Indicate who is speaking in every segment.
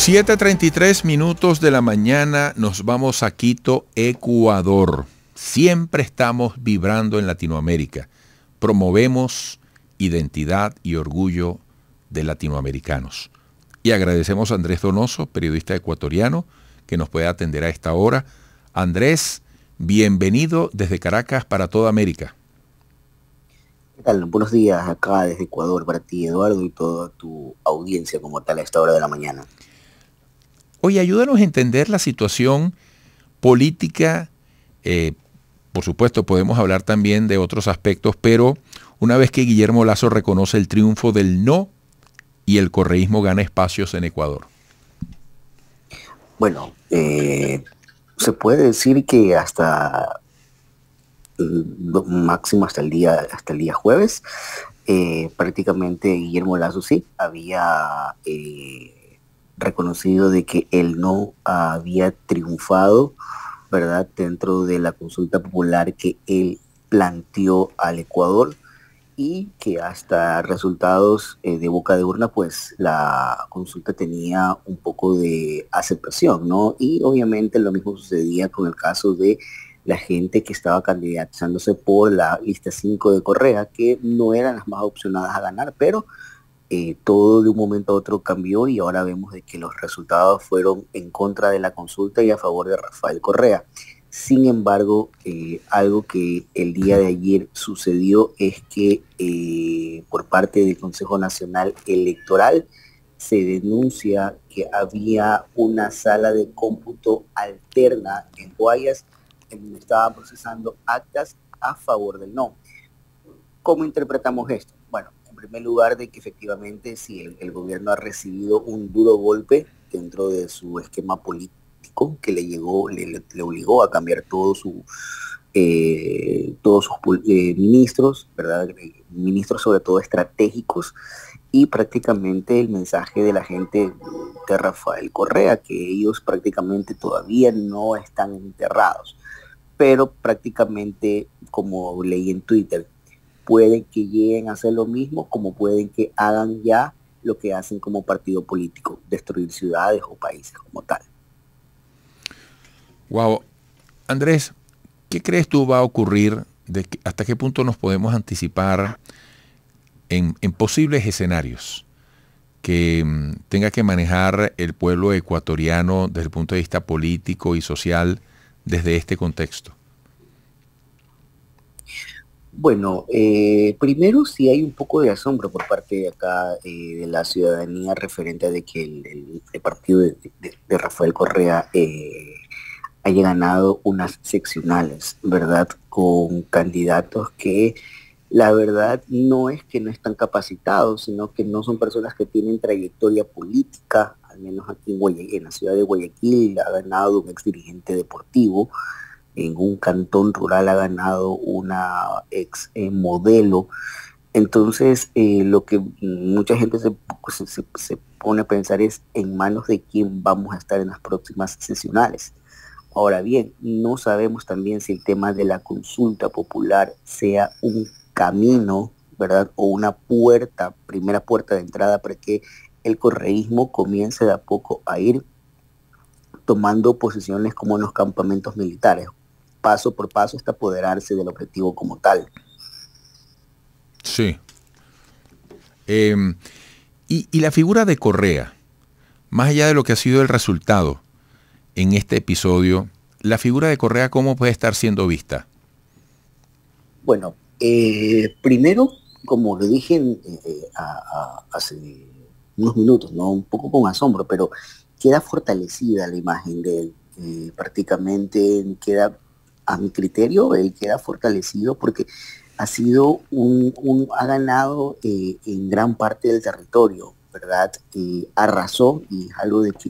Speaker 1: 7:33 de la mañana, nos vamos a Quito, Ecuador. Siempre estamos vibrando en Latinoamérica. Promovemos identidad y orgullo de latinoamericanos. Y agradecemos a Andrés Donoso, periodista ecuatoriano, que nos puede atender a esta hora. Andrés, bienvenido desde Caracas para toda América.
Speaker 2: ¿Qué tal? Buenos días acá desde Ecuador para ti, Eduardo, y toda tu audiencia como tal a esta hora de la mañana.
Speaker 1: Oye, ayúdanos a entender la situación política. Por supuesto, podemos hablar también de otros aspectos, pero una vez que Guillermo Lasso reconoce el triunfo del no y el correísmo gana espacios en Ecuador.
Speaker 2: Bueno, se puede decir que hasta máximo hasta el día jueves, prácticamente Guillermo Lasso sí había reconocido de que él no había triunfado, ¿verdad?, dentro de la consulta popular que él planteó al Ecuador, y que hasta resultados de boca de urna, pues la consulta tenía un poco de aceptación, ¿no? Y obviamente lo mismo sucedía con el caso de la gente que estaba candidatizándose por la lista 5 de Correa, que no eran las más opcionadas a ganar, pero todo de un momento a otro cambió y ahora vemos de que los resultados fueron en contra de la consulta y a favor de Rafael Correa. Sin embargo, algo que el día de ayer sucedió es que por parte del Consejo Nacional Electoral se denuncia que había una sala de cómputo alterna en Guayas en donde estaban procesando actas a favor del no. ¿Cómo interpretamos esto? Bueno, en primer lugar, de que efectivamente si el gobierno ha recibido un duro golpe dentro de su esquema político que le obligó a cambiar todos sus ministros, ¿verdad? Ministros sobre todo estratégicos, y prácticamente el mensaje de la gente de Rafael Correa, que ellos prácticamente todavía no están enterrados, pero prácticamente, como leí en Twitter, pueden que lleguen a hacer lo mismo, como pueden que hagan ya lo que hacen como partido político, destruir ciudades o países como tal.
Speaker 1: Wow. Andrés, ¿qué crees tú va a ocurrir? ¿Hasta qué punto nos podemos anticipar en posibles escenarios que tenga que manejar el pueblo ecuatoriano desde el punto de vista político y social desde este contexto?
Speaker 2: Bueno, primero sí hay un poco de asombro por parte de acá de la ciudadanía referente a de que el partido de Rafael Correa haya ganado unas seccionales, ¿verdad?, con candidatos que la verdad no es que no están capacitados, sino que no son personas que tienen trayectoria política. Al menos aquí en la ciudad de Guayaquil ha ganado un ex dirigente deportivo, en un cantón rural ha ganado una ex modelo. Entonces, lo que mucha gente se pone a pensar es en manos de quién vamos a estar en las próximas sesionales. Ahora bien, no sabemos también si el tema de la consulta popular sea un camino, ¿verdad?, o una primera puerta de entrada para que el correísmo comience de a poco a ir tomando posiciones como en los campamentos militares, paso por paso hasta apoderarse del objetivo como tal.
Speaker 1: Sí. Y la figura de Correa, más allá de lo que ha sido el resultado en este episodio, la figura de Correa, ¿cómo puede estar siendo vista?
Speaker 2: Bueno, primero, como lo dije hace unos minutos, ¿no?, un poco con asombro, pero queda fortalecida la imagen de él. Prácticamente queda, a mi criterio, él queda fortalecido porque ha sido ha ganado en gran parte del territorio, ¿verdad? Arrasó, y es algo de que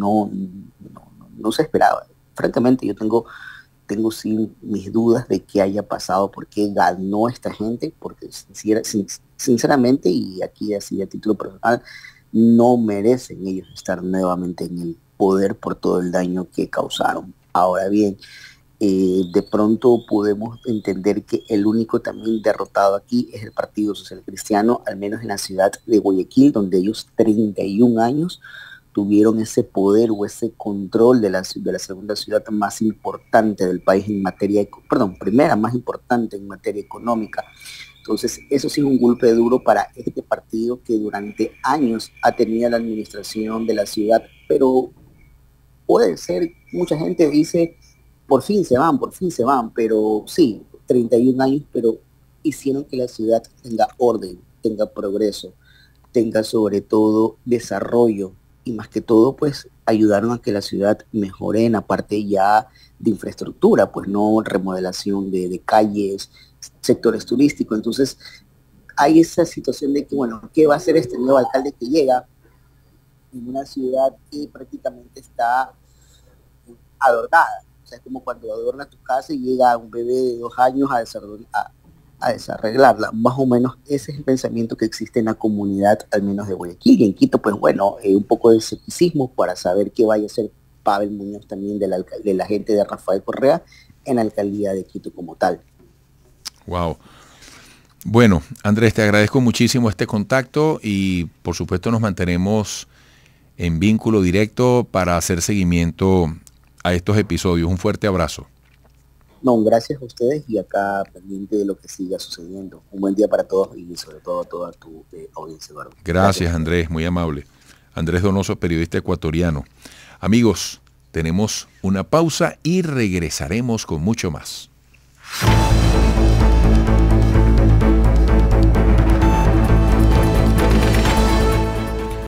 Speaker 2: no se esperaba. Francamente, yo tengo sí mis dudas de qué haya pasado, por qué ganó esta gente, porque sinceramente, y aquí así a título personal, no merecen ellos estar nuevamente en el poder por todo el daño que causaron. Ahora bien, de pronto podemos entender que el único también derrotado aquí es el Partido Social Cristiano, al menos en la ciudad de Guayaquil, donde ellos 31 años tuvieron ese poder o ese control de la segunda ciudad más importante del país en materia, primera más importante en materia económica. Entonces, eso sí es un golpe duro para este partido que durante años ha tenido la administración de la ciudad, pero puede ser, mucha gente dice, por fin se van, pero sí, 31 años, pero hicieron que la ciudad tenga orden, tenga progreso, tenga sobre todo desarrollo y más que todo pues ayudaron a que la ciudad mejore en la parte ya de infraestructura, pues no remodelación de calles, sectores turísticos. Entonces hay esa situación de que, bueno, ¿qué va a hacer este nuevo alcalde que llega en una ciudad que prácticamente está adornada? O sea, es como cuando adornas tu casa y llega un bebé de 2 años a desarreglarla. Más o menos ese es el pensamiento que existe en la comunidad, al menos de Guayaquil. Y en Quito, pues bueno, un poco de escepticismo para saber qué vaya a hacer Pavel Muñoz también de la gente de Rafael Correa en la alcaldía de Quito como tal.
Speaker 1: Wow. Bueno, Andrés, te agradezco muchísimo este contacto y por supuesto nos mantenemos en vínculo directo para hacer seguimiento a estos episodios. Un fuerte abrazo.
Speaker 2: No, gracias a ustedes y acá pendiente de lo que siga sucediendo. Un buen día para todos y sobre todo a toda tu audiencia, Eduardo.
Speaker 1: Gracias, Andrés, muy amable. Andrés Donoso, periodista ecuatoriano. Amigos, tenemos una pausa y regresaremos con mucho más.